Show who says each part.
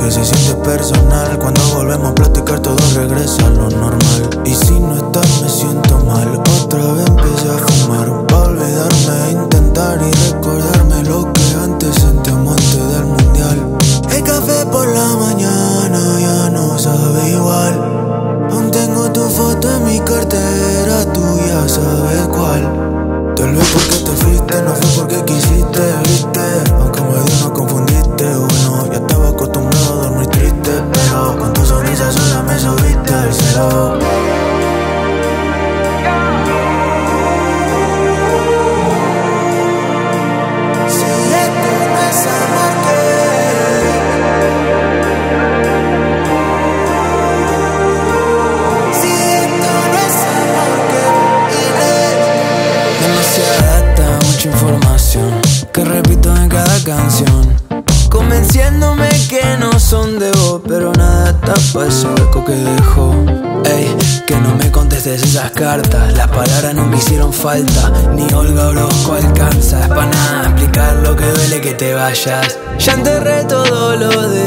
Speaker 1: que se siente personal. Cuando volvemos a platicar todo regresa a lo normal. Y si no estás me siento mal. Otra vez empecé a fumar pa' olvidarme, intentar y recordarme lo que antes sentíamos antes del mundial. El café por la mañana ya no sabe igual. Aún tengo tu foto en mi cartera, tú ya sabes cuál. Tal vez porque te fuiste, no fue porque quisiste, viste. Aunque medio nos confundiste, bueno, ya estaba acostumbrado a dormir triste, pero con tu sonrisa sola me subiste al cielo. Información que repito en cada canción, convenciéndome que no son de vos, pero nada tapa el hueco que dejó. Ey, que no me contestes esas cartas, las palabras no me hicieron falta, ni Olga Orozco alcanza. Es pa' nada explicar lo que duele que te vayas. Ya enterré todo lo de